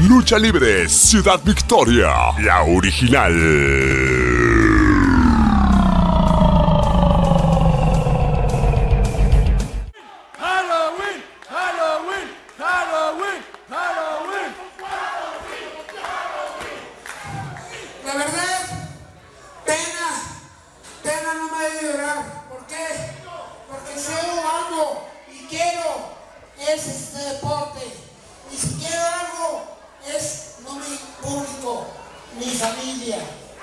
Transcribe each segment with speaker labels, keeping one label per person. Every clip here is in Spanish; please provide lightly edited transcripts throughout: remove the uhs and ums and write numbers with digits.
Speaker 1: Lucha Libre Ciudad Victoria, la original.
Speaker 2: Halloween, Halloween, Halloween, Halloween.
Speaker 3: La verdad, pena no me debe llorar. ¿Por qué? Porque si yo amo y quiero es este deporte. Y si quiero algo es no mi público, mi familia.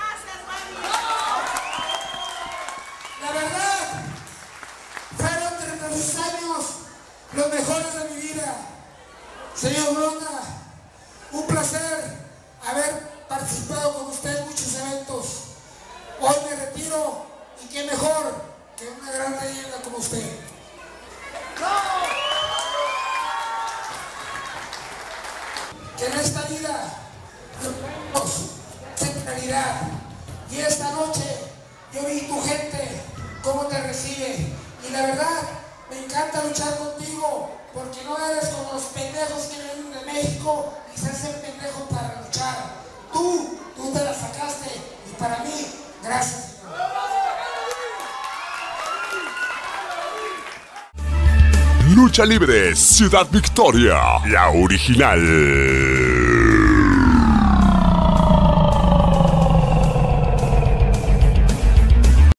Speaker 3: La verdad, fueron 36 años los mejores de mi vida. Señor Blonda, un placer haber participado con usted en muchos eventos. Hoy me retiro y qué mejor que una gran leyenda como usted. Que en esta vida tenemos centralidad. Y esta noche yo vi tu gente, cómo te recibe. Y la verdad, me encanta luchar contigo, porque no eres como los pendejos que vienen de México y se hacen pendejos para luchar. Tú te la sacaste y para mí, gracias.
Speaker 1: Lucha Libre Ciudad Victoria, la original.